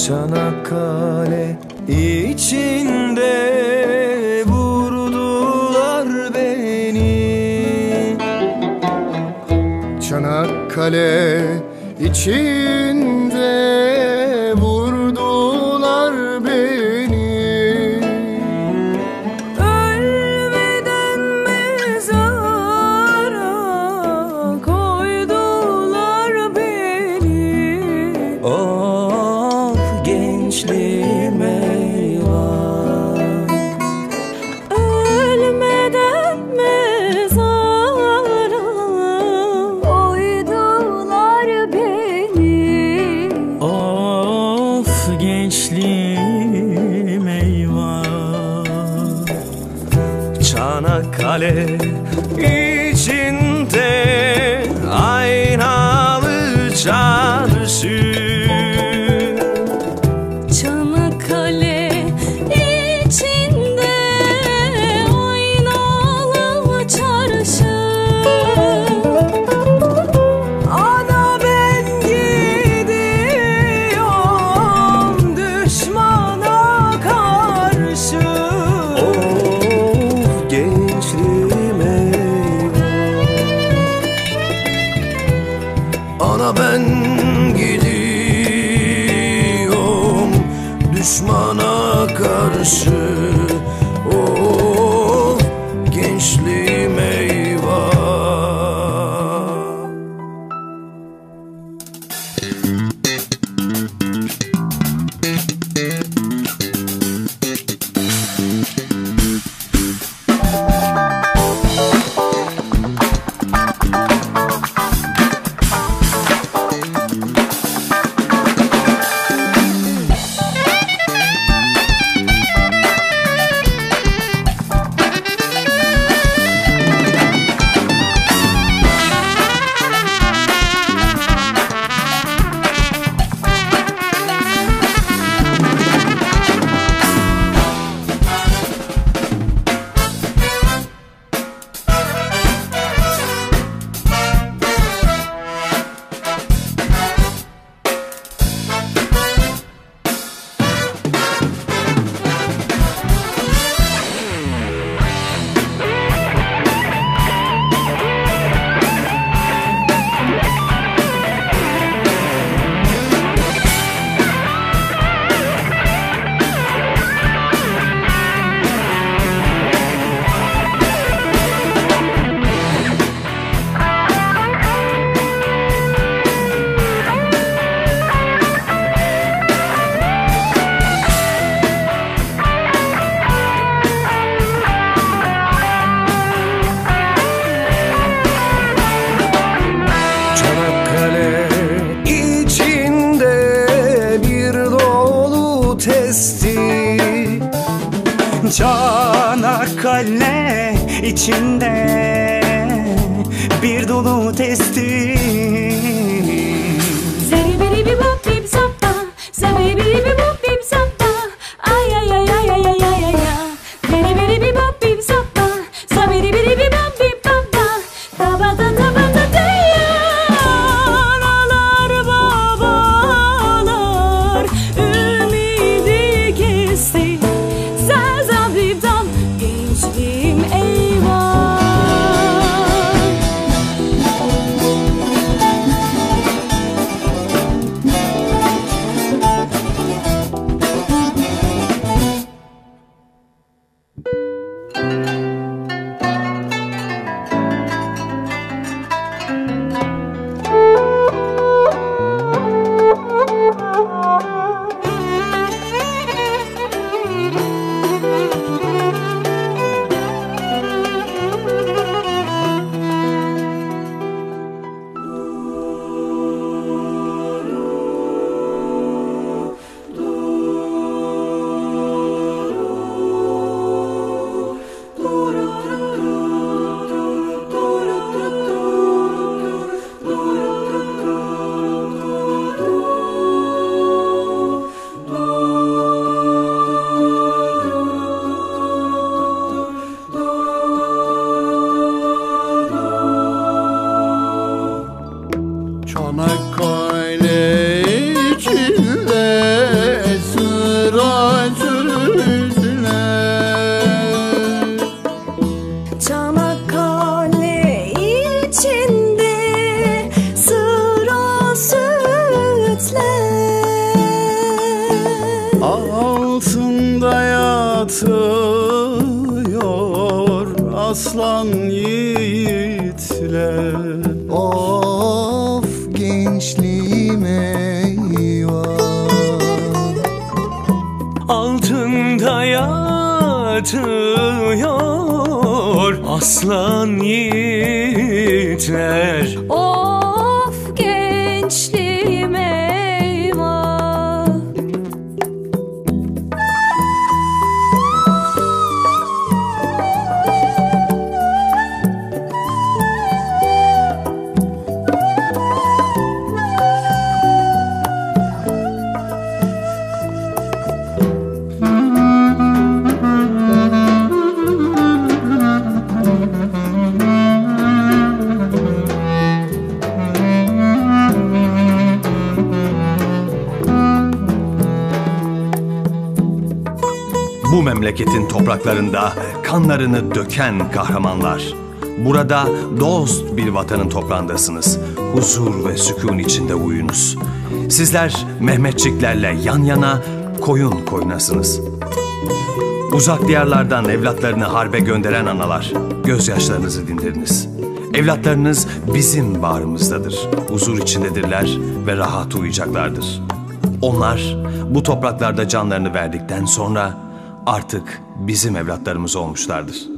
Çanakkale içinde vurdular beni. Çanakkale içinde vurdular beni. Ölmeden mezara koydular beni. Of gençliğim eyvah. Ölmeden mezara koydular beni. Of gençliğim eyvah. Çanakkale içinde aynalı çarşı. Çanakkale içinde aynalı çarşı. Ana ben gidiyorum düşmana karşı. Of gençliğim eyvah. Ana ben gidiyorum düşmana karşı. Of gençliğim eyvah. Çanakkale içinde bir dolu testi. Çanakkale içinde bir dolu testi. Zebiri bi bop bip sappa, zebiri bi bop bip sappa. Ay ay ay ay ay ay ay ay. Zebiri bi bop bip sappa, zebiri bi bop bip sappa. Tabata tabata deya. Analar babalar ümidi kesti. Serzem dipten gençliğim eyvah. aslan yiğitler. Of gençliğim eyvah. Altında yatıyor aslan yiğitler. Of gençliğim eyvah. Bu memleketin topraklarında kanlarını döken kahramanlar. Burada dost bir vatanın toprağındasınız. Huzur ve sükun içinde uyunuz. Sizler Mehmetçiklerle yan yana, koyun koyunasınız. Uzak diyarlardan evlatlarını harbe gönderen analar, gözyaşlarınızı dindiriniz. Evlatlarınız bizim bağrımızdadır. Huzur içindedirler ve rahat uyuyacaklardır. Onlar bu topraklarda canlarını verdikten sonra artık bizim evlatlarımız olmuşlardır.